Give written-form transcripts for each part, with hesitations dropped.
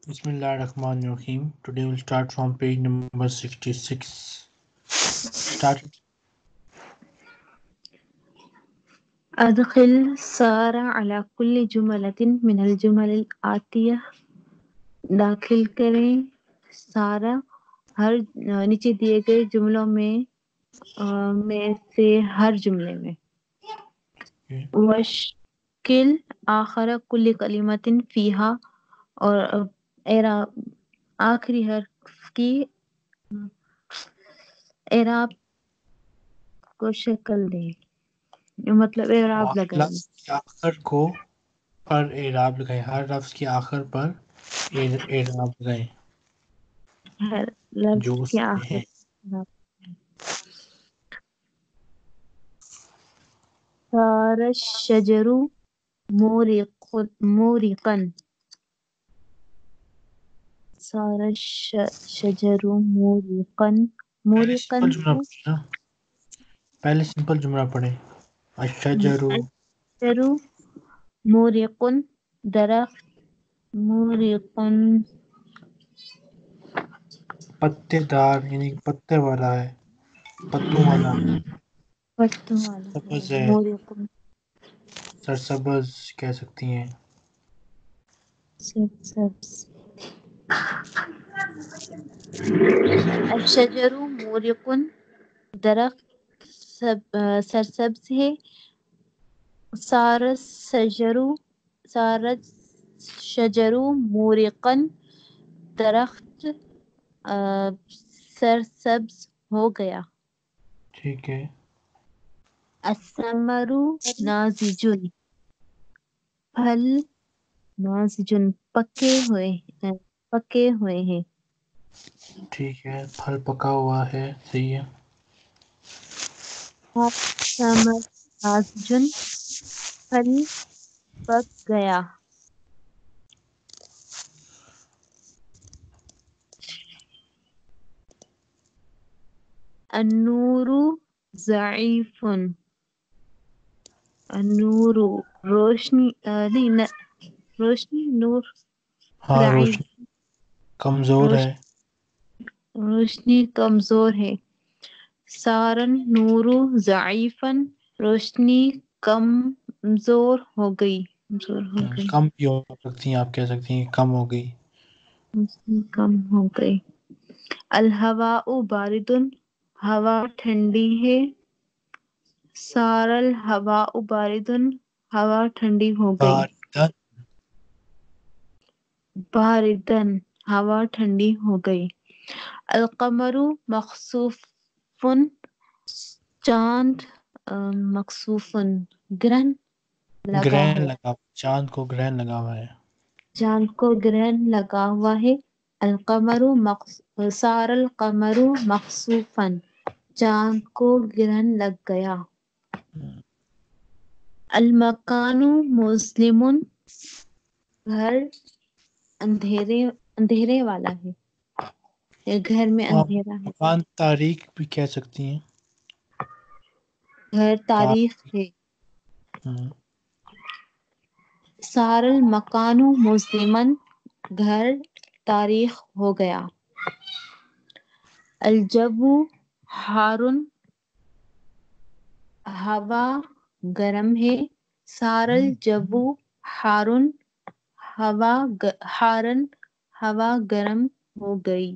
Bismillah ar-Rahman ar-Rahim. Today we'll start from page number 66. Start. أدخل سارة على كل جملة من الجمل الآتية. داخل کریں سارا ہر نیچے دیے گئے جملوں میں سے ہر جملے میں. وشکل آخر کل کلمت فیہا اور اعراب آخری حرف کی اعراب کو شکل دیں، مطلب اعراب لگائیں. لفظ کے آخر کو پر اعراب لگائیں. ہر لفظ کے آخر پر اعراب لگائیں ہر جو لفظ اس کے میں آخر ہے. صار الشجر مورقا. صار الشجر مورقا. مورقا سمپل جملہ پڑھیں نا، پہلے سمپل جملہ پڑھیں. الشجر الشجر مورق. درخت مورق پتے دار یعنی پتے والا ہے، پتوں والا. پتوں والا ہے. سبز ہے، مورق سرسبز کہہ سکتی ہیں. سبز. الشجر مورق. درخت سرسبز ہے. صار الشجر مورقا. درخت سرسبز ہو گیا. ٹھیک ہے. الثمر ناضج. پھل ناضج پکے ہوئے ہیں. ٹھیک ہے، پھل پکا ہوا ہے، صحیح ہے. الثمر ناضج. پھل پک گیا. النور ضعیف. النور روشنی نور ہاں، ضعیف روشنی کمزور ہے. روشنی کمزور ہے. صار النور ضعیفا. روشنی کمزور ہو گئی. کم بھی ہو سکتی ہیں، آپ کہہ سکتی ہیں کم ہو گئی. روشنی کم ہو گئی. الہواء بارد. ہوا ٹھنڈی ہے. صار الہواء بارد. ہوا ٹھنڈی ہو گئی. باردن ہوا ٹھنڈی ہو گئی. القمر مخسوف. چاند مخسوف گرہن لگا گرہن ہے. لگا، چاند کو گرہن لگا ہوا ہے. چاند کو گرہن لگا ہوا ہے. القمر صار القمر مخسوفا. چاند کو گرہن لگ گیا. المکان مظلم. گھر اندھیرے والا ہے، گھر میں آپ اندھیرا ہے. مکان تاریخ بھی کہہ سکتی ہیں. گھر تاریخ ہے. صار المکان مظلما. گھر تاریخ ہو گیا. الجو حار. ہوا گرم ہے. صار الجو حار. ہوا گرم ہو گئی.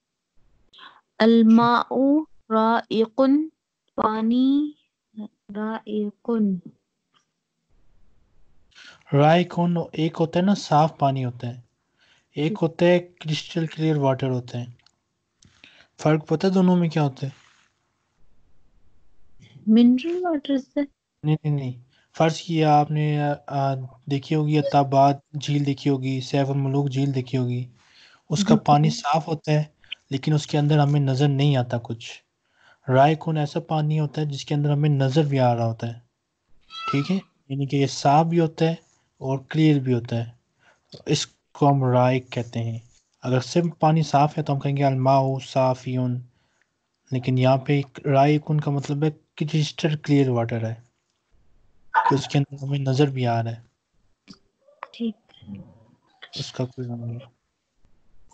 الماء رائق. پانی رائق. رائقون ایک ہوتا ہے نا صاف پانی ہوتا ہے، ایک ہوتا ہے کرسٹل کلیئر واٹر ہوتا ہے. فرق پتہ ہے دونوں میں کیا ہوتا ہے؟ منرل واٹر سے نہیں، فرض کیا آپ نے دیکھی ہوگی عطاباد جھیل دیکھی ہوگی، سیف الملوک جھیل دیکھی ہوگی. اس کا پانی صاف ہوتا ہے لیکن اس کے اندر ہمیں نظر نہیں آتا کچھ. رائقون ایسا پانی ہوتا ہے جس کے اندر ہمیں نظر بھی آ رہا ہوتا ہے. ٹھیک ہے، یعنی کہ یہ صاف بھی ہوتا ہے اور کلیئر بھی ہوتا ہے. اس کو ہم رائق کہتے ہیں. اگر صرف پانی صاف ہے تو ہم کہیں گے الماء صافیون، لیکن یہاں پہ رائقون کا مطلب ہے کرسٹل کلیئر واٹر ہے کہ اس کے اندر ہمیں نظر بھی آ رہا ہے. ٹھیک. اس کا کوئی نام نہیں ہے.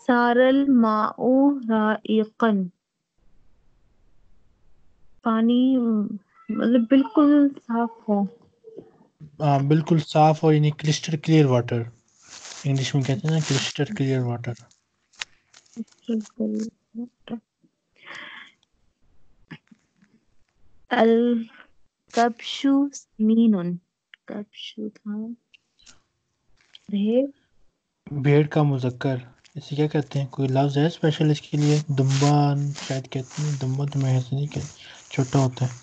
سارل ماء رائقن، پانی مطلب بالکل صاف ہو. بالکل صاف اور یعنی کرسٹل کلیئر واٹر، انگلش میں کہتے ہیں نا کرسٹل کلیئر واٹر. الکبش سمین، کبش تھا بھیڑ. بھیڑ کا مذکر اسے کیا کہتے ہیں؟ کوئی لفظ ہے اسپیشل اس کے لیے؟ دمبا شاید کہتے ہیں. دمبا تو میں ایسے نہیں کہتے، چھوٹا ہوتا ہے.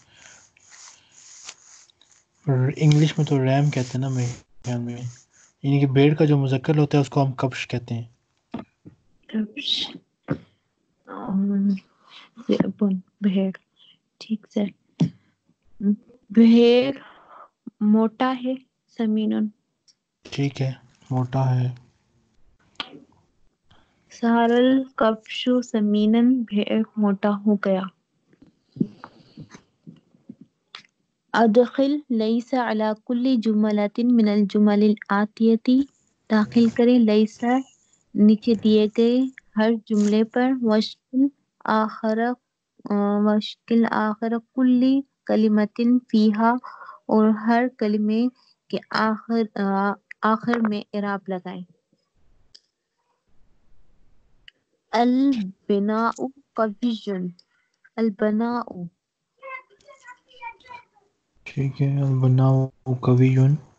انگلش میں تو ریم کہتے ہیں نا میرے خیال میں، یعنی کہ بھیڑ کا جو مذکر ہوتا ہے اس کو ہم کبش کہتے ہیں. کبش بھیڑ، ٹھیک سے. بھیڑ موٹا ہے، سمینن. ٹھیک ہے، موٹا ہے. سارل کبش سمینن، بھیڑ موٹا ہو گیا. ادخل لیس علی کل جملۃ من الجمل الآتیۃ، داخل کریں لیس نیچے دیے گئے ہر جملے پر، وشکل آخر کل کلمۃ فیہا، اور ہر کلمے کے آخر میں اعراب لگائیں. البناء قوی، البناء ٹھیک ہے. البناء قوی،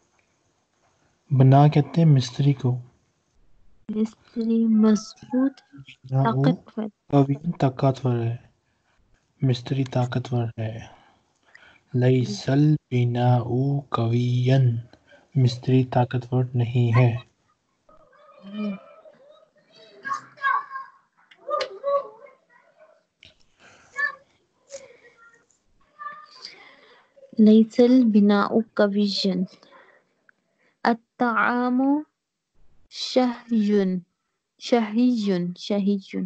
بنا کہتے ہیں مستری کو. مستری مضبوط، بناء طاقتور. قوی طاقتور ہے، مستری طاقتور ہے. لیس البناء قویا، مستری طاقتور نہیں ہے. لیس البناء قویا. الطعام شہی، شہی.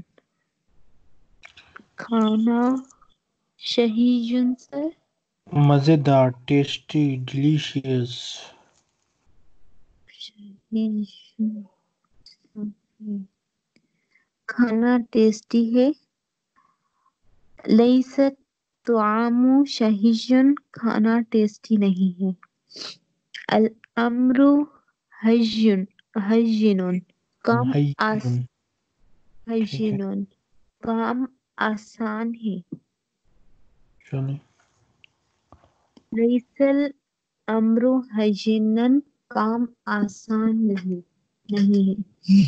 کھانا شہی سے مزیدار، ٹیسٹی، ڈیلیشیس. کھانا ٹیسٹی ہے. لیس الطعام شہی، کھانا ٹیسٹی نہیں ہے. الامر ہین، کام ٹھیک ہے، کام آسان ہے. چلیں. لیس الامر ہینا، کام آسان نہیں ہے.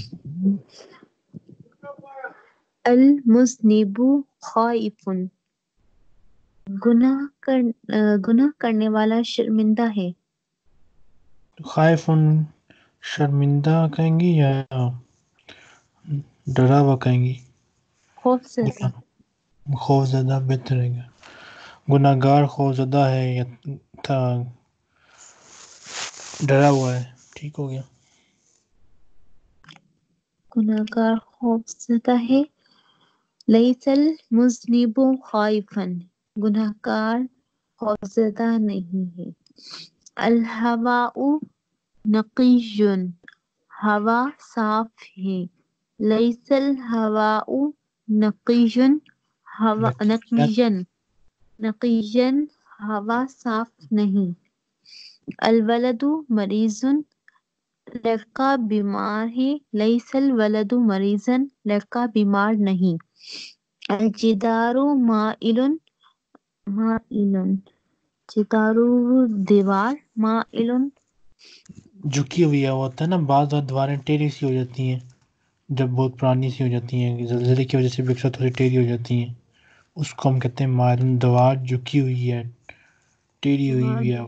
المذنب خائف، گناہ کرنے والا شرمندہ ہے. خائف شرمندہ کہیں گی یا ڈرا ہوا کہیں گی؟ خوف زدہ. خوف زدہ بہتر ہے گا. گناہ گار خوف زدہ ہے یا ڈرا ہوا ہے. ٹھیک ہو گیا. گناہ گار خوف زدہ ہے. لیس المذنب خائفا، گناہ گار خوف زدہ نہیں ہے. الہواء نقی، ہوا صاف ہے. لیس الہواء نقی، نقیًا، ہوا صاف نہیں. الولد مریض، لڑکا بیمار ہے. لیس الولد مریضا، لڑکا بیمار نہیں. الجدار مائل، جدار دیوار، مائل جھکی ہوئی ہے. ہوتا ہے نا بعض دیواریں ٹیڑھی سی ہو جاتی ہیں جب بہت پرانی سی ہو جاتی ہیں، زلزلے کی وجہ سے بھی اکثر تھوڑی ٹیڑھی ہو جاتی ہیں. اس کو ہم کہتے ہیں مائلن. دیوار جھکی ہوئی ہے، ٹیڑھی ہوئی دیوار ہوئی ہے.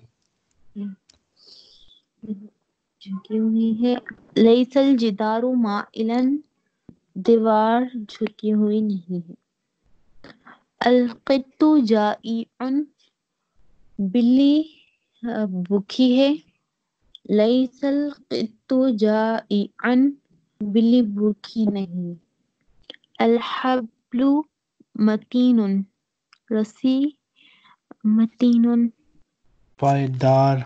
جھکی ہوئی ہے. لیس الجدار مائلا، دیوار جھکی ہوئی نہیں ہے. القط جائع، بلی بھوکی ہے. لیس القط جائعا، بلی بھوکی نہیں. الحبل متین، رسی متین پائیدار.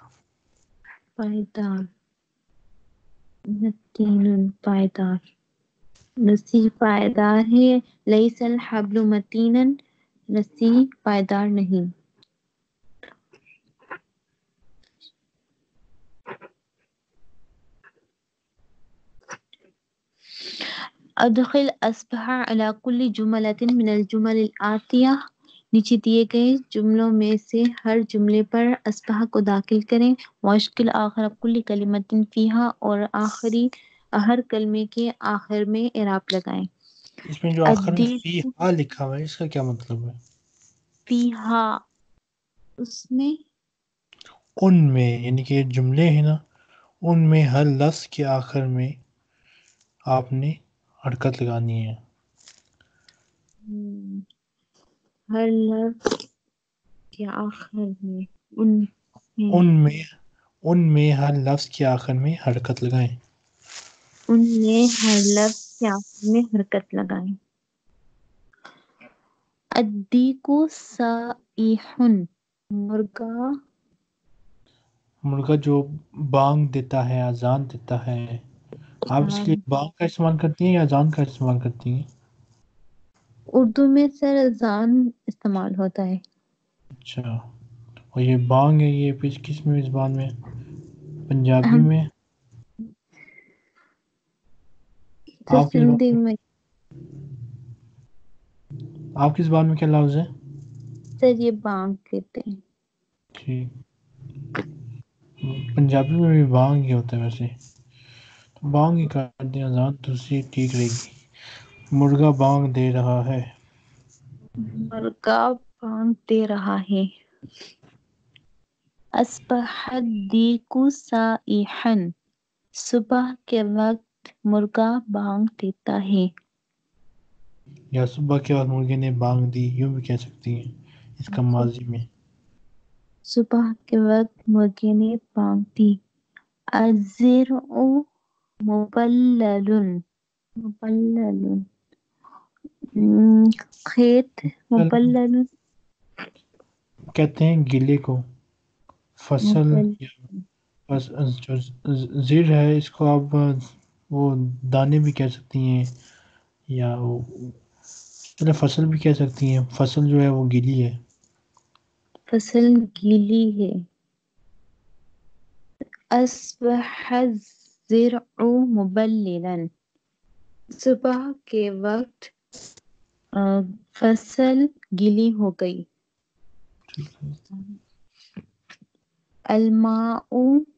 پائیدار. متین پائیدار. رسی پائیدار ہے. لیس الحبل متینا، رسی پائیدار نہیں. ادخل اصبح على كل جملة من الجمل الآتية، نیچے دیے گئے جملوں میں سے ہر جملے پر اصبح کو داخل کریں. واشکل آخر کل کلمۃ فیہا، اور آخری ہر کلمے کے آخر میں اعراب لگائیں. اس میں جو آخر میں فی الدیک ہا لکھا ہوا ہے اس کا کیا مطلب ہے؟ فیہا، اس میں ان میں، یعنی کہ جملے ہیں نا، ان میں ہر لفظ کے آخر میں آپ نے حرکت لگانی ہے. ہر لفظ کے آخر میں ان میں ہر لفظ کے آخر میں حرکت لگائیں. ان میں ہر لفظ کے آخر میں حرکت لگائیں. الدیک صائح، مرغا جو بانگ دیتا ہے، اذان دیتا ہے. آپ اس کے لیے بانگ کا استعمال کرتی ہیں یا اذان کا استعمال کرتی ہیں؟ اردو میں سر اذان استعمال ہوتا ہے. اچھا، اور یہ بانگ ہے، یہ کس میں زبان میں؟ پنجابی ہم میں؟ تو آپ کی سندھی زبان میں آپ کی زبان میں کیا لفظ ہے؟ سر یہ بانگ کہتے ہیں. ٹھیک، پنجابی میں بھی بانگ ہی ہوتا ہے ویسے. بانگ ہی کر دیں، اذان دوسری ٹھیک رہے گی. مرغا بانگ دے رہا ہے. مرغا بانگ دے رہا ہے. اصبح الدیک صائحا، صبح کے وقت مرغا بانگ دیتا ہے. یا صبح کے وقت مرغے نے بانگ دی، یوں بھی کہہ سکتی ہیں اس کا ماضی میں. صبح کے وقت مرغے نے بانگ دی. الزرع مبلل، کھیت مبلل، کہتے ہیں گلے کو. فصل مبلل یا جو زر ہے اس کو آپ وہ دانے بھی کہہ سکتی ہیں، یا وہ چلے فصل بھی کہہ سکتی ہیں. فصل جو ہے وہ گیلی ہے. فصل گیلی ہے. اصبح الزرع مبللا، صبح کے وقت فصل گیلی ہو گئی. ٹھیک ہے. الماء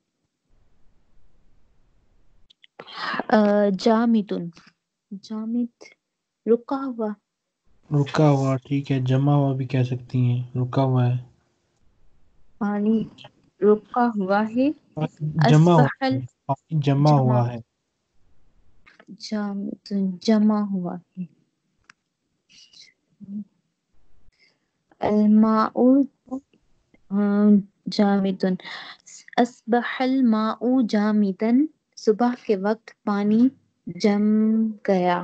جامد، جامد رکا ہوا. رکا ہوا، ٹھیک ہے. جمع ہوا بھی کہہ سکتی ہیں، رکا ہوا ہے. پانی رکا ہوا ہے. جمع اصبح ہوا ہے، پانی جمع الجمع ہوا ہے. جامد جمع ہوا ہے. الماء جامد، اصبح الماء جامدا، صبح کے وقت پانی جم گیا.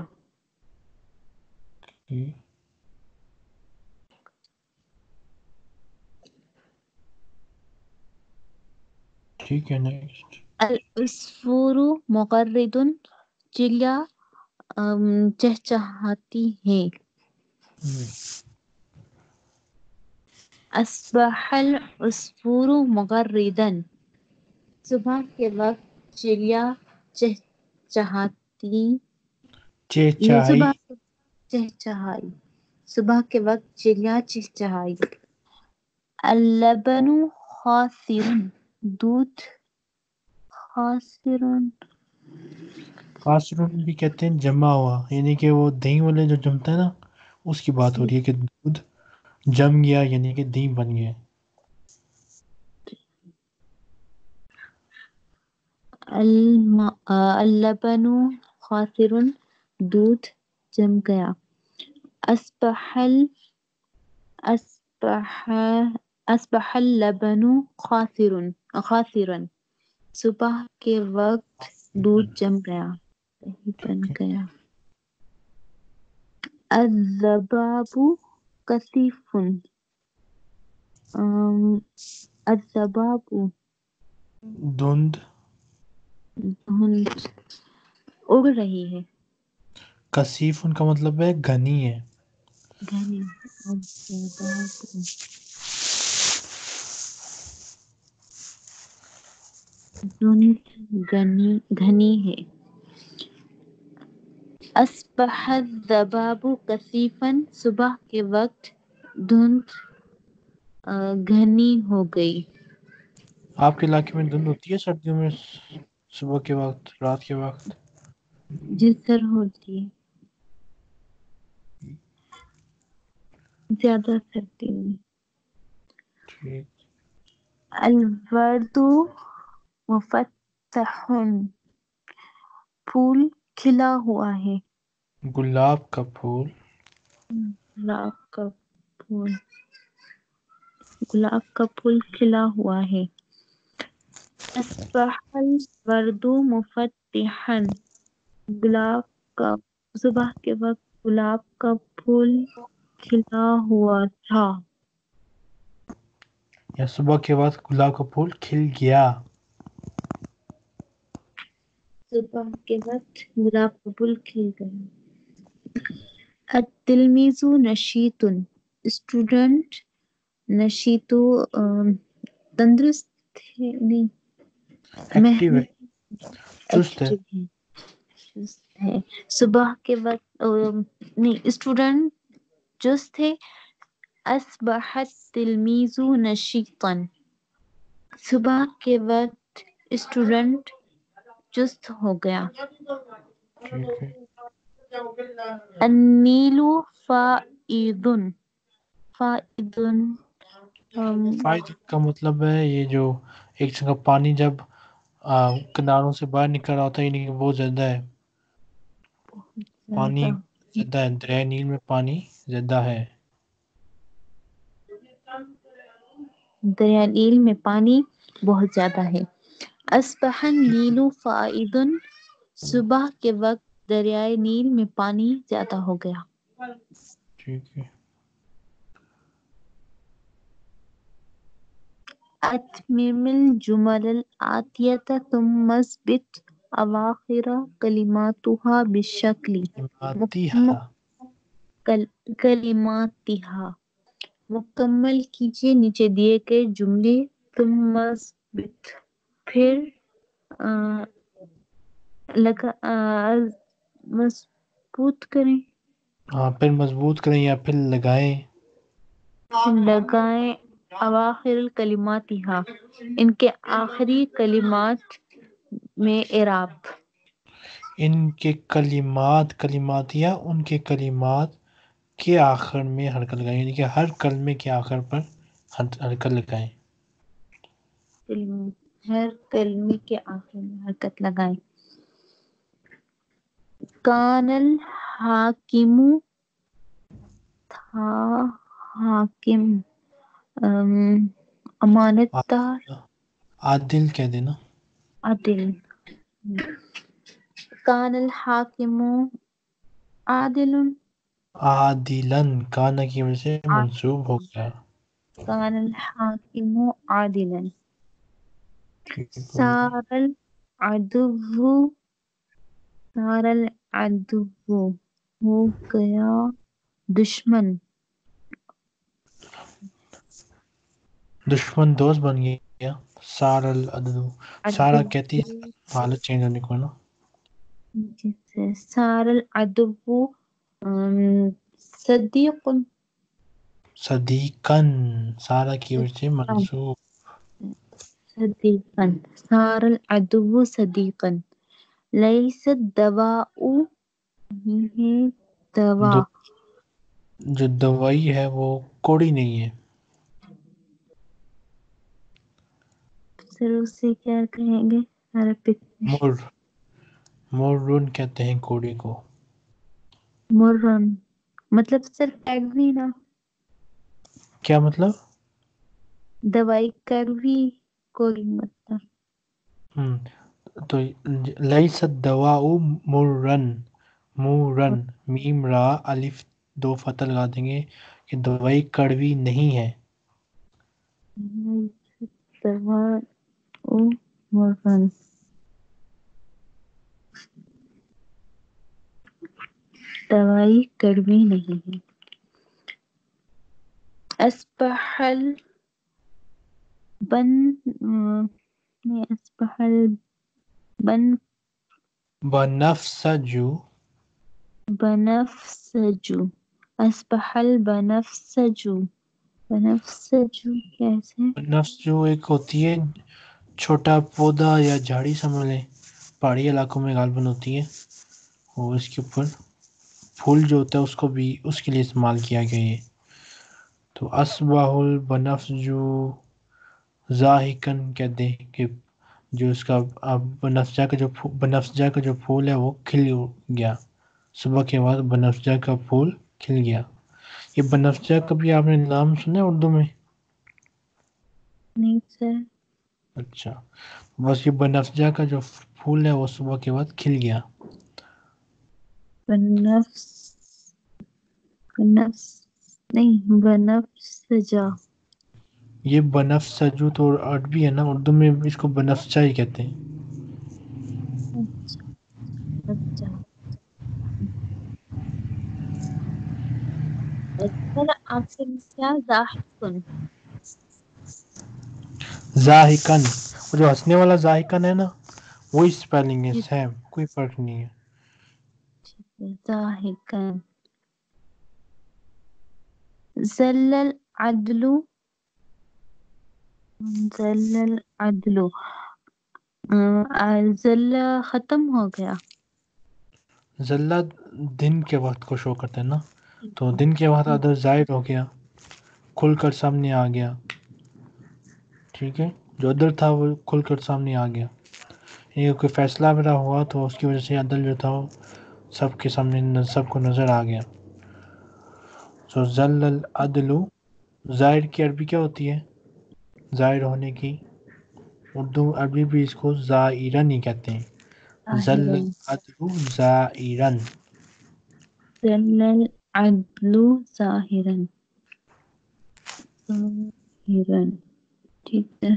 ٹھیک ہے، نیکسٹ. العصفور مغرد، چڑیا چہچہاتی ہے. اصبح العصفور مغردا، صبح کے وقت چڑیا چہچہاتی، یہ چہچہائی. صبح چہچہائی، صبح کے وقت چڑیا چہچہائی. اللبن خاصر، دودھ خاصر، خاصرون بھی کہتے ہیں جمع ہوا، یعنی کہ وہ دہی والے جو جمتا ہے نا اس کی بات ہو رہی ہے کہ دودھ جم گیا، یعنی کہ دہی بن گیا. اللبن خاصر، دودھ جم گیا. اصبح اللبن خاصرا، صبح کے وقت دودھ جم گیا، دہی بن ٹھیک ہے. گیا. الذباب کثیف، الذباب دھند دھند اڑ رہی ہے. کثیف ان کا مطلب ہے گھنی ہے. گھنی گھنی ہے. اصبح الضباب کثیفا، صبح کے وقت دھند گھنی ہو گئی. آپ کے علاقے میں دھند ہوتی ہے سردیوں میں صبح کے وقت رات کے وقت؟ جس طرح ہوتی ہے زیادہ سردی میں. ٹھیک. الورد مفتح، پھول کھلا ہوا ہے. گلاب کا پھول. گلاب کا پھول، گلاب کا پھول کھلا ہوا ہے. اصبح الورد مفتحا، گلاب کا صبح کے وقت گلاب کا پھول کھلا ہوا تھا. یا صبح کے وقت گلاب کا پھول کھل گیا. صبح کے وقت گلاب کا پھول کھل گیا. التلمیذ نشیط، اسٹوڈنٹ نشیط تندرست ہے، نہیں ایکٹیو ہے، محنت چست ہے. ایکٹیو ہے، چست ہے. صبح کے وقت نہیں، اسٹوڈنٹ چست ہے. اصبح التلمیذ نشیطا، صبح کے وقت اسٹوڈنٹ چست ہو گیا. ٹھیک ہے. النیل فائض، فائض فائد کا مطلب ہے یہ جو ایک جگہ پانی جب کناروں سے باہر نکل رہا ہوتا ہے، یعنی کہ بہت زیادہ ہے. پانی زیادہ ہے، دریائے نیل میں پانی زیادہ ہے. دریائے نیل میں پانی بہت زیادہ ہے. اصبح النیل فائض، صبح کے وقت دریائے نیل میں پانی زیادہ ہو گیا. ٹھیک ہے. اتمم الجمل الآتیة ثم اثبت أواخر كلماتها بالشكل. ماتیہا. کلماتها، مکمل کیجئے نیچے دیے گئے جملے. ثم اثبت، پھر مضبوط کریں، ہاں، پھر مضبوط کریں یا پھر لگائیں. لگائیں. اواخر الکلماتها، ان کے آخری کلمات میں اعراب. ان کے کلمات، کلماتیہ ان کے کلمات کے آخر میں حرکت لگائیں، یعنی کہ ہر کلمے کے آخر پر حرکت لگائیں. ہر کلمے کے آخر میں حرکت لگائیں. کان الحاکم، تھا حاکم، امانت دار. عادل کہہ دینا. عادل. کان الحاکم عادل، عادلن کانا کی وجہ سے منصوب ہو گیا. کان الحاکم عادلا. ٹھیک ہو گیا. سار العدو، سار العدو ہو گیا دشمن. دشمن دوست بن گیا. سار العدو، سارا کہتی ہے حالت چینج ہونے کو نا. سار العدو صدیق، صدیقن سارا کی وجہ سے منصوب. صدیقا. سار العدو صدیقا. لیس الدواء، نہیں ہے دوا. جو دوائی ہے وہ کوڑی نہیں ہے. پھر اسے کیا کہیں گے عربک میں؟ مرن کہتے ہیں کوڑی کو. مرن مطلب صرف کڑوی نا، کیا مطلب؟ دوائی کڑوی کوئی مطلب. تو لیس الدواء مرن، مورن میم را الف دو فتح لگا دیں گے کہ دوائی کڑوی نہیں ہے. دواء مرن. دوائی کڑوی نہیں ہے. اسپحل بن اسپحل بن بنفسجو بنفسجو. اسپحل بنفسجو. بنفسجو کیسے؟ بنفسجو ایک ہوتی ہے چھوٹا پودا یا جھاڑی سمجھ لیں، پہاڑی علاقوں میں غالباً ہوتی ہے، اور اس کے اوپر پھول جو ہوتا ہے اس کو بھی اس کے لیے استعمال کیا گیا ہے. تو اصبح البنفسجو ضاحکن کہتے ہیں کہ جو اس کا بنفسجا کا جو پھول ہے وہ کھل گیا، صبح کے بعد بنفسجا کا پھول کھل گیا. یہ بنفسجا کا بھی آپ نے نام سنا ہے اردو میں؟ نہیں سر. اچھا، بس یہ بنفسجا کا جو پھول ہے وہ صبح کے بعد کھل گیا. بنفسجا. یہ بنفسجو تو عربی ہے نا، اردو میں اس کو بنفسجا ہی کہتے ہیں. اچھا اچھا. سر آخر میں کیا ضاحکن؟ ضاحکن، وہ جو ہنسنے والا ضاحکن ہے نا وہی سپیلنگ ہے، سیم، کوئی فرق نہیں ہے. ضاحکن. زل العدل. زل العدل. زل ختم ہو گیا. زلہ دن کے وقت کو شو کرتا ہے نا، تو دن کے وقت ادھر زائد ہو گیا، کھل کر سامنے آ گیا. ٹھیک ہے، جو ادھر تھا وہ کھل کر سامنے آ گیا. یہ کوئی فیصلہ میرا ہوا تو اس کی وجہ سے عدل جو تھا وہ سب کے سامنے سب کو نظر آ گیا. سو زل العدل، ظاہر کی عربی کیا ہوتی ہے؟ ظاہر ہونے کی. اردو عربی بھی اس کو زائرن ہی کہتے ہیں. زل العدل زائرن. زل العدل ظاہرن. ظاہرن. ٹھیک ہے.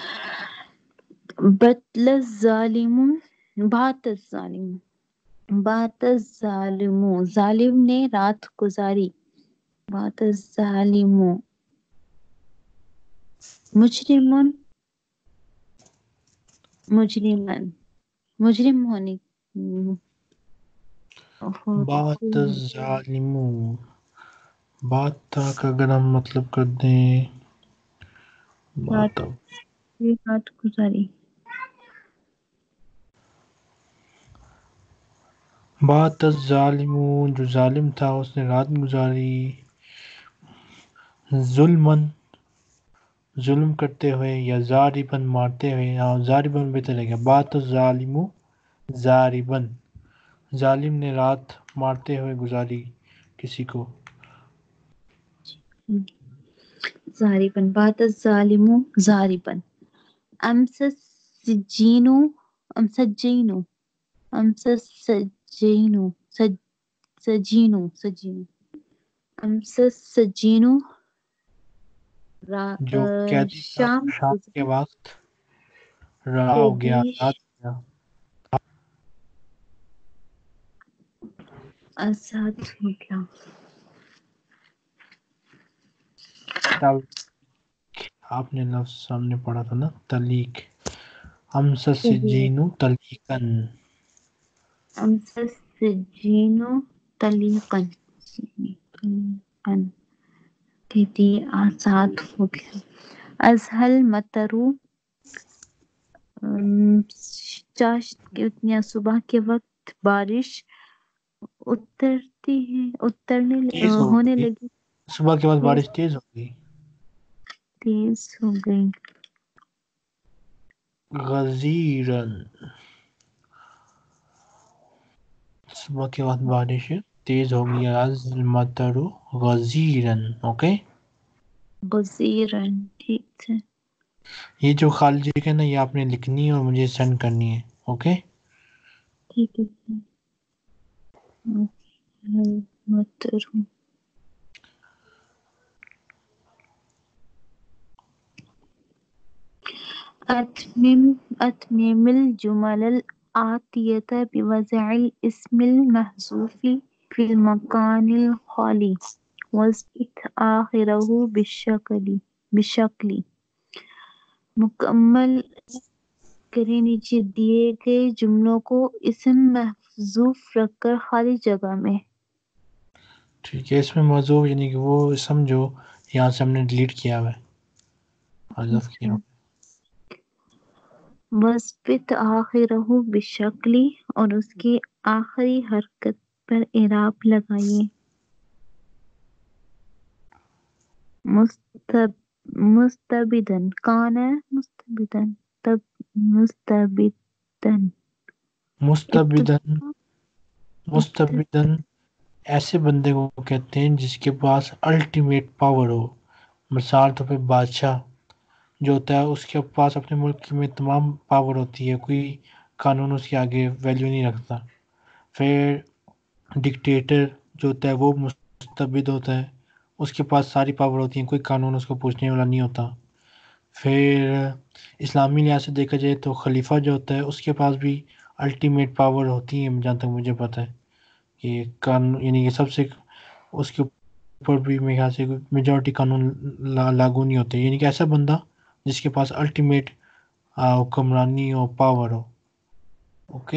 بطل الظالم. بات الظالم. بات الظالم. ظالم نے رات گزاری. بات الظالم. مجرمن. مجرمن. مجرم ہونے. بات الظالم، بات کا اگر ہم مطلب کر دیں بات رات گزاری. بات الظالم، جو ظالم تھا اس نے رات گزاری. ظلمن، ظلم کرتے ہوئے، یا ضاربن مارتے ہوئے. ہاں ضاربن بہتر ہے گا. بات الظالم ضاربن، ظالم نے رات مارتے ہوئے گزاری کسی کو. ظاربن. بات الظالم ظاربن. امس السجین. امس السجین. امس السجین. سجین. سجین. امس السجین. جو قیدی تھا شام شام کے وقت رہا ہو گیا، آزاد ہو گیا. آزاد ہو گیا. تل، آپ نے لفظ سامنے پڑھا تھا نا، تلیق. امس السجین تلیقن. امس السجین طلیقا. قیدی آزاد ہو گیا. ازحل مطرو. چاشت صبح کے وقت بارش اترتی ہے، تیز ہو ہونے گئی، لگی. صبح کے بعد بارش تیز ہو گئی. تیز ہو گئی. غزیرن، صبح کے وقت بارش تیز ہو گئی. از المطر غزیرن. اوکے، غزیرن. ٹھیک ہے. یہ جو خالی جگہ ہے نا یہ آپ نے لکھنی ہے اور مجھے سینڈ کرنی ہے. اوکے، ٹھیک ہے. مطر. أتمم الجمل الآتية بوضع الاسم المحذوف في المكان الخالي واثبت آخره بالشكل مکمل کریں نیچے دیے گئے جملوں کو اسم محذوف رکھ کر خالی جگہ میں. ٹھیک ہے، اس میں موضوع یعنی کہ وہ اسم جو یہاں سے ہم نے ڈیلیٹ کیا ہوا ہے، حذف کیا ہوا ہے. وَاثْبِتْ آخِرَهُ بِالشَّكْلِ اور اس کی آخری حرکت پر اعراب لگائیے. مستبدن کان مستبدن تب مستبدن مستبدن ایسے بندے کو کہتے ہیں جس کے پاس الٹیمیٹ پاور ہو. مثال طور پہ بادشاہ جو ہوتا ہے اس کے پاس اپنے ملک میں تمام پاور ہوتی ہے، کوئی قانون اس کے آگے ویلیو نہیں رکھتا. پھر ڈکٹیٹر جو ہوتا ہے وہ مستبد ہوتا ہے، اس کے پاس ساری پاور ہوتی ہیں، کوئی قانون اس کو پوچھنے والا نہیں ہوتا. پھر اسلامی لحاظ سے دیکھا جائے تو خلیفہ جو ہوتا ہے اس کے پاس بھی الٹیمیٹ پاور ہوتی ہے، جہاں تک مجھے پتہ ہے کہ قانون یعنی کہ سب سے اس کے اوپر بھی میرے خیال سے میجورٹی قانون لاگو نہیں ہوتے. یعنی کہ ایسا بندہ جس کے پاس الٹیمیٹ حکمرانی اور پاور ہو. اوکے،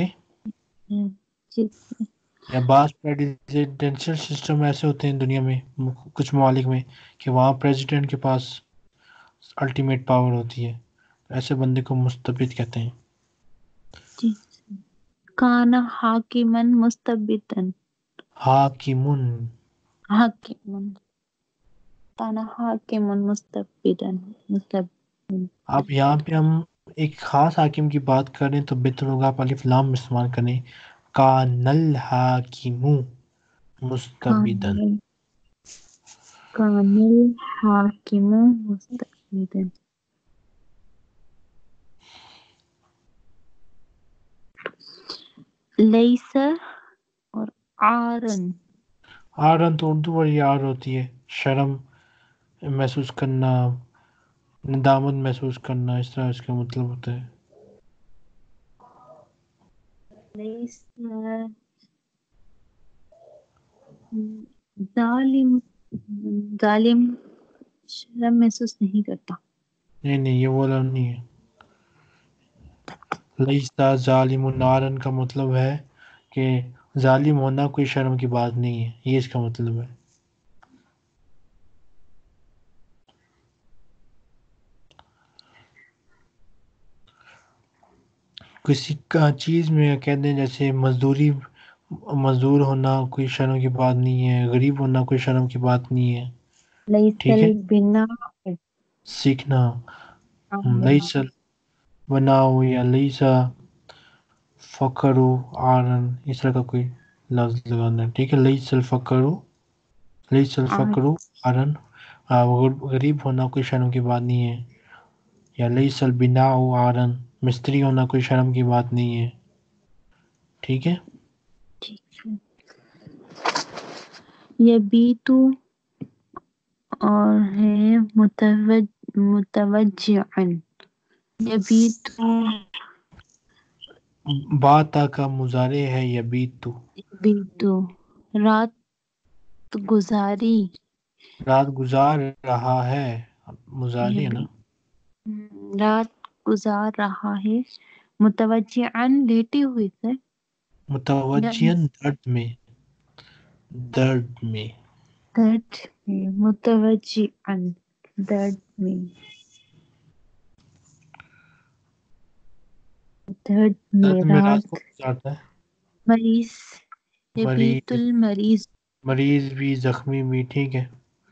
یا بعض پریزیڈینشل سسٹم ایسے ہوتے ہیں دنیا میں کچھ ممالک میں کہ وہاں پریزیڈنٹ کے پاس الٹیمیٹ پاور ہوتی ہے، ایسے بندے کو مستبد کہتے ہیں. کان حاکمن مستبدن حاکمن کان حاکمن مستبدن. اب یہاں پہ ہم ایک خاص حاکم کی بات کریں تو بہتر ہوگا آپ الف لام استعمال کریں. کان الحاکم مستبدن. کان الحاکم مستبدن. لیس اور آرن تو اردو والی آر ہوتی ہے، شرم محسوس کرنا، ندامت محسوس کرنا، اس طرح اس کا مطلب ہوتا ہے. لیس ظالم شرم محسوس نہیں کرتا. نہیں یہ والا نہیں ہے. لیسا ظالم نارن کا مطلب ہے کہ ظالم ہونا کوئی شرم کی بات نہیں ہے، یہ اس کا مطلب ہے. کسی کا چیز میں کہہ دیں جیسے مزدور ہونا کوئی شرم کی بات نہیں ہے، غریب ہونا کوئی شرم کی بات نہیں ہے. لیس ٹھیک ہے، البنا سیکھنا. لیسا بناؤ یا لیسا فقرو آرن اس طرح کا کوئی لفظ لگانا ہے. ٹھیک ہے، لیس الفقرو آرن غریب ہونا کوئی شرم کی بات نہیں ہے. یا لیس البناء آرن مستری ہونا کوئی شرم کی بات نہیں ہے. ٹھیک ہے، یبیتو اور ہے متوجعن. یبیتو باتا کا مضارع ہے یبیتو. رات گزاری. رات گزار رہا ہے، مضارع ہے نا. رات گزار رہا ہے. متوجعن لیٹے ہوئے سے. متوجہن درد میں متوجعن درد میں رات رات کو گزارتا ہے. مریض. یبیت المریض. مریض بھی، زخمی بھی. ٹھیک ہے،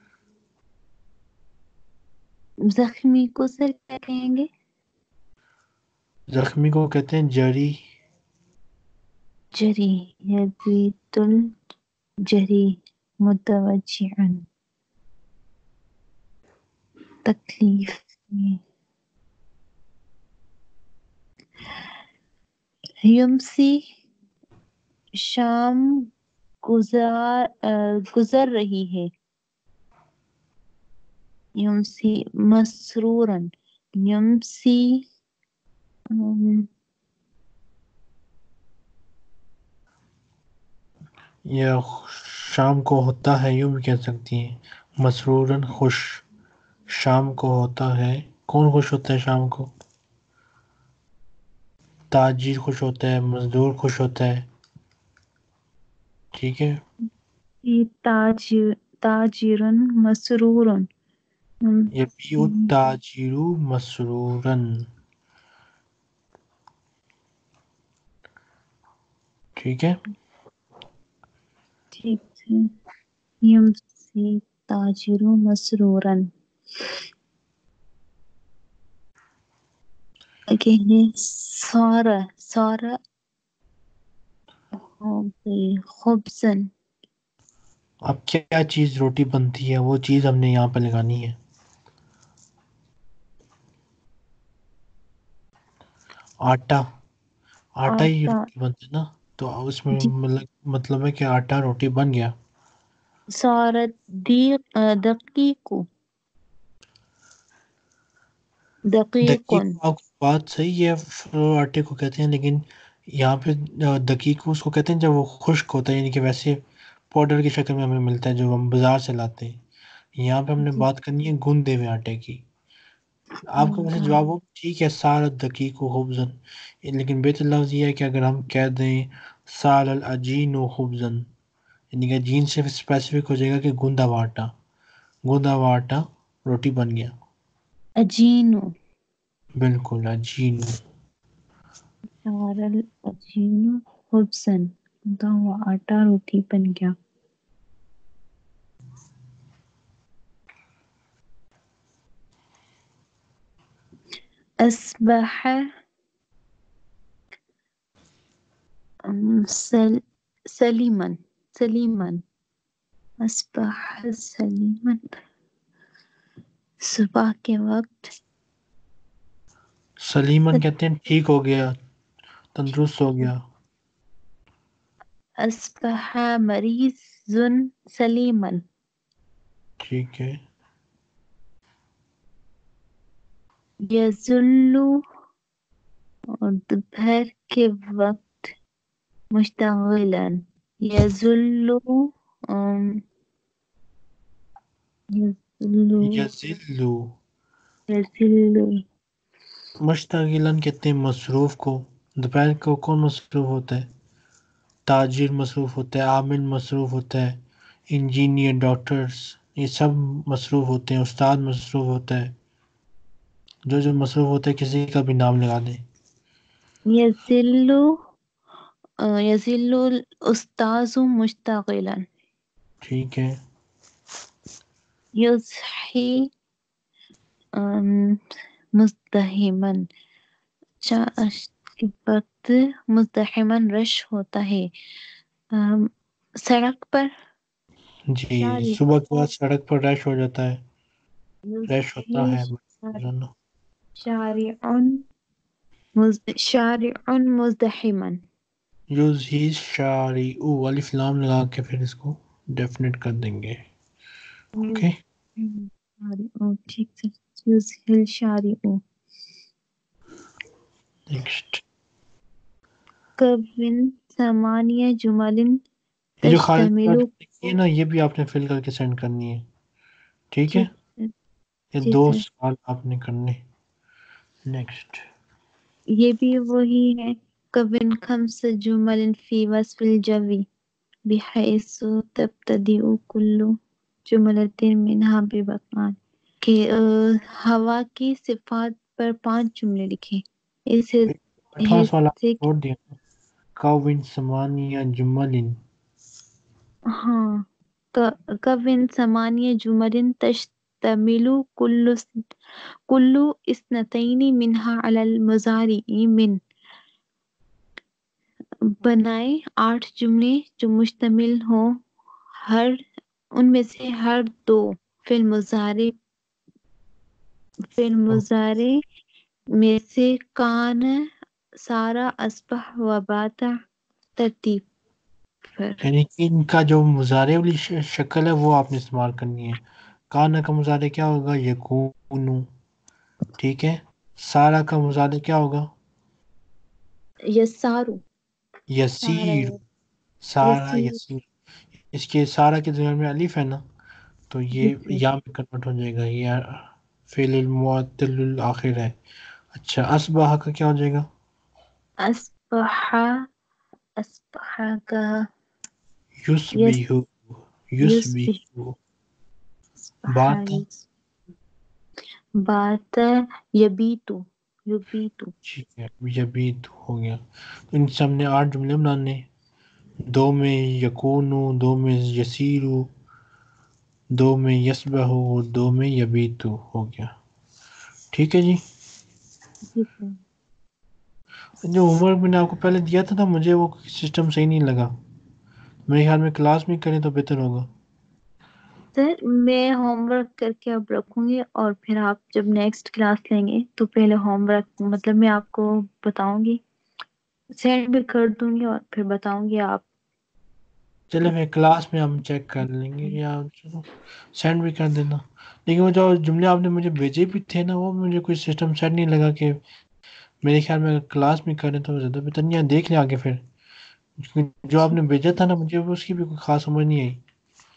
زخمی کو سر کیا کہیں گے؟ زخمی کو کہتے ہیں جری. یبیت الجری متوجعن تکلیف میں. یمسی شام گزر رہی ہے. یمسی مسرورن. یمسی یا شام کو ہوتا ہے، یوں بھی کہہ سکتی ہیں، مسرورن خوش، شام کو ہوتا ہے، کون خوش ہوتا ہے شام کو؟ تاجر خوش ہوتا ہے، مزدور خوش ہوتا ہے، ٹھیک ہے. تاجرن مسرورن. یبیع التاجر مسرورا، ٹھیک ہے. ٹھیک ہے. یمسی تاجر مسرورن. سارا ہو گئی خبزن. اب کیا چیز روٹی بنتی ہے، وہ چیز ہم نے یہاں پہ لگانی ہے. آٹا، آٹا ہی آٹا. روٹی بنتی ہے نا، تو اس میں جی. مطلب ہے کہ آٹا روٹی بن گیا. سارت دقیق. دقیق، دقیقن. آپ کی بات صحیح ہے، آٹے کو کہتے ہیں، لیکن یہاں پہ دقیق اس کو کہتے ہیں جب وہ خشک ہوتا ہے، یعنی کہ ویسے پاؤڈر کی شکل میں ہمیں ملتا ہے جو ہم بازار سے لاتے ہیں. یہاں پہ ہم نے جی. بات کرنی ہے گندے ہوئے آٹے کی. آپ کا ویسے ہاں. جواب ہو ٹھیک ہے، سال دقیق و خبزن، لیکن بہتر لفظ یہ ہے کہ اگر ہم کہہ دیں سال العجین و خبزن، یعنی کہ جین سے اسپیسیفک ہو جائے گا کہ گندا ہوا آٹا، گندا ہوا آٹا روٹی بن گیا. اجینو. بالکل، عجین. سارا اجینو خبزن. گندا ہوا آٹا روٹی بن گیا. اصبح سلیمن. سلیمن. اصبح سلیمن. صبح کے وقت. سلیمن کہتے ہیں ٹھیک ہو گیا، تندرست ہو گیا. اصبح مریض سلیمن. ٹھیک ہے. یظل دوپہر کے وقت مشتغلن. یظل یظل یذلو، یظل. مشتغلن کہتے ہیں مصروف کو. دوپہر کو کون مصروف ہوتا ہے؟ تاجر مصروف ہوتا ہے، عامل مصروف ہوتا ہے، انجینئر، ڈاکٹرز، یہ سب مصروف ہوتے ہیں، استاد مصروف ہوتا ہے. جو مصروف ہوتا ہے کسی کا بھی نام لگا دیں. یظل یظل الاستاذ مشتغلا. ٹھیک ہے. یضحی مزدحمن. چاش کے وقت مزدحمن رش ہوتا ہے. سڑک پر. جی، شارع. صبح کے بعد سڑک پر رش ہو جاتا ہے، رش یضحی ہوتا ہے. شارع مزدحمن. یوز ہی شاری او الف لام لگا کے پھر اس کو ڈیفینیٹ کر دیں گے. اوکے. ٹھیک ہے. یضحی الشارع. نیکسٹ. کون ثمانیہ جمل یہ جو خالد نے تشتمل. لکھی ہے نا، یہ بھی آپ نے فل کر کے سینڈ کرنی ہے، ٹھیک ہے. ٹھیک ہے. یہ جی 2 سر. سوال آپ نے کرنے. نیکسٹ. یہ بھی وہی ہے. کون خمس جمل فی وصف الجو بحیث تبتدئ کل جملۃ منها بمکان. کہ ہوا کی صفات پر 5 جملے لکھیں. اس 8واں سوال آپ سے. نے چھوڑ دیا. کون ثمانیہ جمل. ہاں. کون ثمانیہ جمل تشتمل کل اثنتین منها علی المضارع من. بنائے 8 جملے جو مشتمل ہوں ان میں سے ہر 2 فعل مضارع میں سے کان، سارا، اصبح و بات ترتیب پر. یعنی کہ ان کا جو مضارع والی شکل ہے وہ آپ نے استعمال کرنی ہے. کانا کا مضارع کیا ہوگا؟ یکونو، ٹھیک ہے. سارا کا مضارع کیا ہوگا؟ یسارو. سارا. یسیر، سارا یسیر. یسیر. اس کے سارا کے درمیان میں الف ہے نا، تو یہ یا میں کنورٹ ہو جائے گا، یہ فعل المعطل الآخر ہے۔ اچھا اصبح کا کیا ہو جائے گا؟ اصبح، اصبح کا یصبح، یصبح، یصبح، بات بات یبیتو، یبیتو، ٹھیک ہے، یبیت ہو گیا۔ تو ان سے ہم نے 8 جملے بنانے، 2 میں یکونو، 2 میں یسیرو، 2 میں یصبح اور 2 میں یبیتو ہو گیا۔ ٹھیک ہے جی۔ ٹھیک ہے۔ جو ہوم ورک میں نے آپ کو پہلے دیا تھا نا، مجھے وہ سسٹم صحیح نہیں لگا، میرے خیال میں کلاس میں کریں تو بہتر ہوگا۔ سر میں ہوم ورک کر کے اب رکھوں گی، اور پھر آپ جب نیکسٹ کلاس لیں گے تو پہلے ہوم ورک مطلب میں آپ کو بتاؤں گی، سینڈ بھی کر دوں گی اور پھر بتاؤں گی آپ۔ چلے پھر کلاس میں ہم چیک کر لیں گے، یا چلو سینڈ بھی کر دینا۔ لیکن وہ جو جملے آپ نے مجھے بھیجے بھی تھے نا، وہ مجھے کوئی سسٹم سیٹ نہیں لگا، کہ میرے خیال میں اگر کلاس میں کریں تو زیادہ بہتر نہیں ہے، دیکھ لیں آگے پھر، جو آپ نے بھیجا تھا نا مجھے اس کی بھی کوئی خاص سمجھ نہیں آئی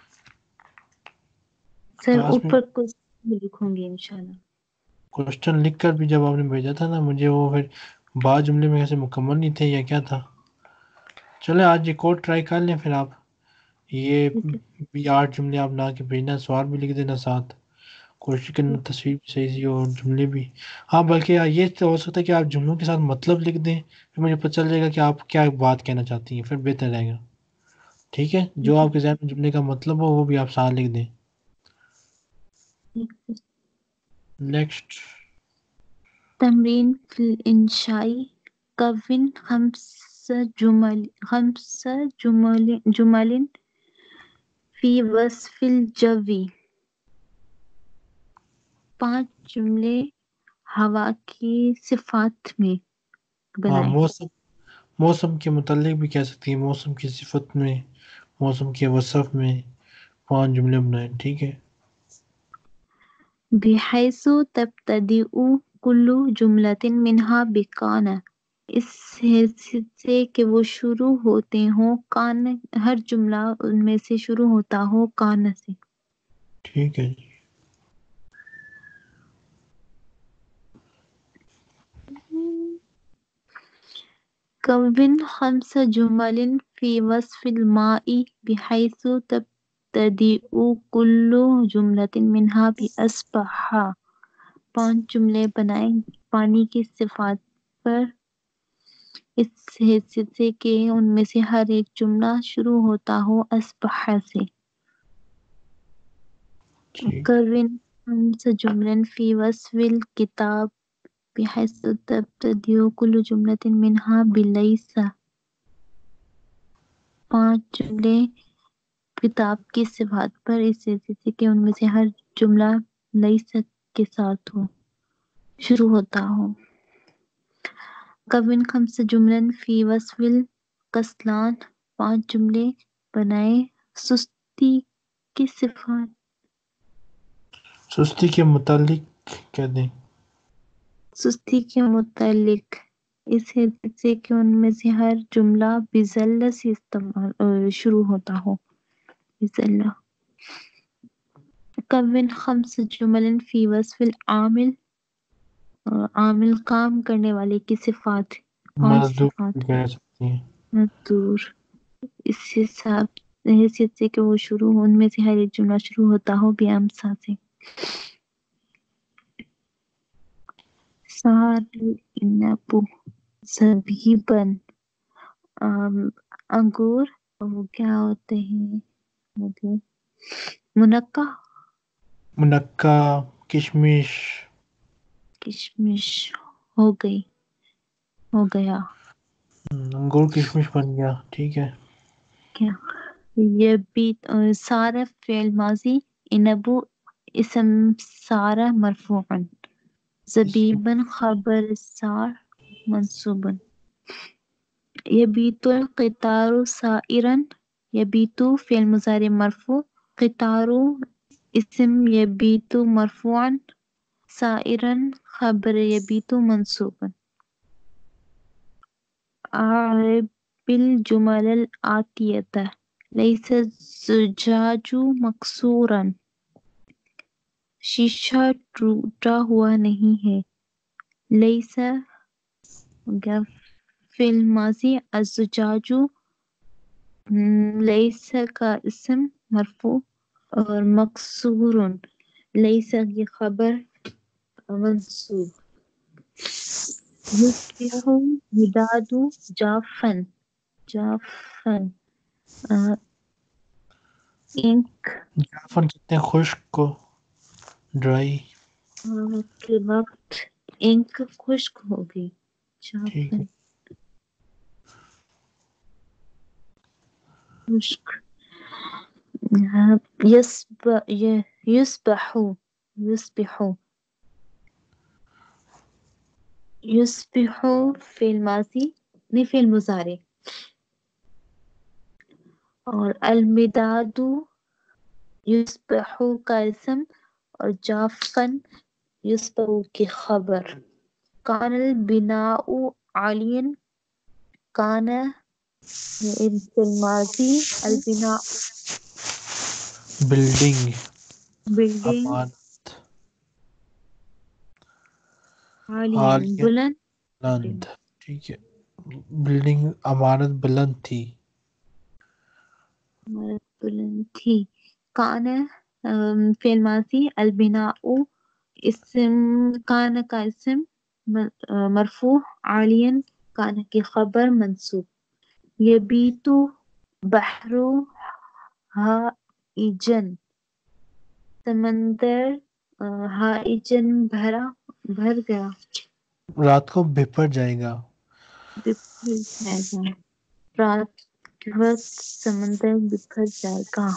سر کلاس میں۔ اوپر کچھ لکھوں گی انشاءاللہ۔ کوشچن لکھ کر بھی جب آپ نے بھیجا تھا نا مجھے، وہ پھر بعض جملے میں ایسے مکمل نہیں تھے یا کیا تھا۔ چلے آج ایک اور ٹرائی کر لیں پھر آپ، یہ ٹھیک ہے، بھی 8 جملے آپ لا کے بھیجنا، سوال بھی لکھ دینا ساتھ، کوشش کرنا تصویر بھی صحیح سی اور جملے بھی۔ ہاں بلکہ یہ تو ہو سکتا ہے کہ آپ جملوں کے ساتھ مطلب لکھ دیں، پھر مجھے پتہ چل جائے گا کہ آپ کیا بات کہنا چاہتی ہیں، پھر بہتر رہے گا۔ ٹھیک ہے، جو آپ کے ذہن میں جملے کا مطلب ہو وہ بھی آپ ساتھ لکھ دیں۔ ٹھیک ہے۔ نیکسٹ، تمرین فی الانشائی، کون خمس جمل فی وصف الجوی، 5 جملے ہوا کی صفات میں ہاں بنائیں۔ موسم کے متعلق بھی کہہ سکتی ہیں، موسم کی صفت میں، موسم کے وصف میں 5 جملے بنائیں۔ ٹھیک ہے، بحیث تبتدئ کل جملۃ منہا بکان، اس حیثیت سے کہ وہ شروع ہوتے ہوں کان، ہر جملہ ان میں سے شروع ہوتا ہو کان سے۔ ٹھیک ہے جی۔ کون خمس جمل فی وصف الماء بحیث تبتدئ کل جملۃ منہا بأصبح، 5 جملے بنائیں پانی کی صفات پر، اس حیثیت سے کہ ان میں سے ہر ایک جملہ شروع ہوتا ہو اصبح سے۔ ٹھیک، کون خمس جمل فی وصف الکتاب بحیث تبتدئ کل جملۃ منہا بلیس، 5 جملے کتاب کی صفات پر، اس حیثیت سے کہ ان میں سے ہر جملہ لیس کے ساتھ ہو، شروع ہوتا ہو۔ کون خمس جمل فی وصف الکسلان، 5 جملے بنائے سستی کی صفات، سستی کے متعلق کہہ دیں۔ سستی کے متعلق، اس حیثیت سے کہ ان میں سے ہر جملہ بذل سے شروع ہوتا ہو، بذل۔ کون خمس جمل فی وصف العامل، عامل کام کرنے والے کی صفات، 5 مزدور بھی صفات، کہہ سکتی ہیں۔ مزدور، اس حیثیت سے کہ وہ شروع ہو، ان میں سے ہر ایک جملہ شروع ہوتا ہو بامسا سے۔ سار العنب زبیبا، انگور وہ کیا ہوتے ہیں، مطلب منقع، منقع، کشمش، کشمش ہو گئی، ہو گیا انگور کشمش بن گیا۔ ٹھیک ہے، کیا، یہ بھی سارہ فعل ماضی، انبو اسم سارہ مرفوع، زبیبا خبر سار منصوب، یبیت القطار سائرا، یبیت فعل مضارع مرفوع، قطار اسم یبیت مرفوع، سائرا خبر یبیت منصوب۔ اعرب الجمل الآتیہ، ليس الزجاج مكسورا، شیشہ ٹوٹا ہوا نہیں ہے. ليس فی الماضی الزجاج ليس کا اسم مرفوع اور مکسور ليس کی خبر منصوب. یصبح مداد جافن، جافن انک جعفر کہتے ہیں خشک کو، ڈرائی. کے وقت انک خشک ہو گئی. ٹھیک جافن ہے. خشک. یصبح یصبح یصبح فی الماضی نہیں فی المضارع، اور المداد یصبح کا اسم اور جافن یصبح کی خبر. کان البناء عالیا، کان فی الماضی البناء بلڈنگ، بلڈنگ عمارت، عالیا عالیہ، بلند. بلند. ٹھیک ہے. بلڈنگ عمارت بلند تھی. عمارت بلند تھی. کان فی الماضی البناء اسم، کان کا اسم مرفوع عالیا کان کی خبر منصوب. یبیت بحر ہائجن، سمندر ہائجن بھر گیا، رات کو بھپر جائے گا. بکھر جائے گا. رات کے وقت سمندر بکھر جائے گا.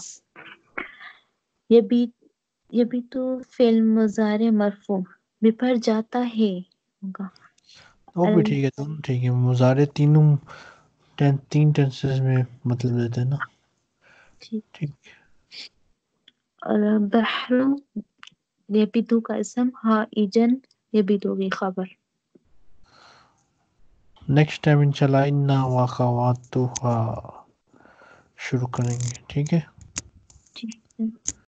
یبی تو فعل مضارع مرفوع، بپھر جاتا ہے ہوگا. وہ بھی ٹھیک ہے، دونوں ٹھیک ہے. مضارع تین ٹینسز میں مطلب دیتے ہیں نا. ٹھیک. اور بحر یبیتو کا اسم، ہائجن یبیتو کی خبر. نیکسٹ ٹائم انشاءاللہ انا واخواتہا شروع کریں گے. ٹھیک ہے. ٹھیک ہے.